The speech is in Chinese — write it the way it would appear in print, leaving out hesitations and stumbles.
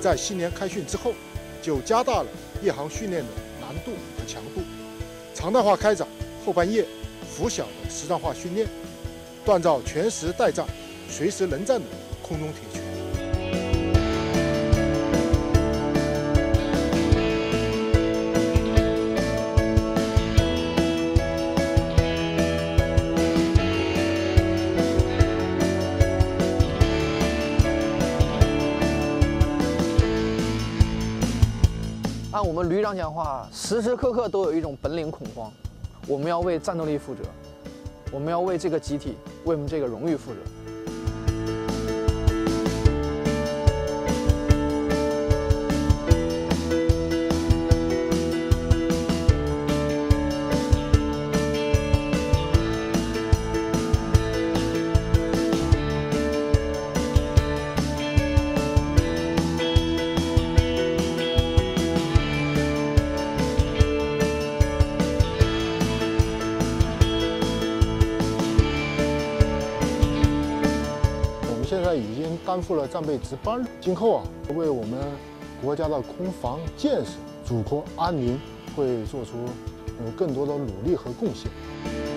在新年开训之后，就加大了夜航训练的难度和强度，常态化开展后半夜拂晓的实战化训练，锻造全时待战、随时能战的空中铁拳。 按我们旅长讲话，时时刻刻都有一种本领恐慌。我们要为战斗力负责，我们要为这个集体、为我们这个荣誉负责。 现在已经担负了战备值班，今后为我们国家的空防建设、祖国安宁会做出更多的努力和贡献。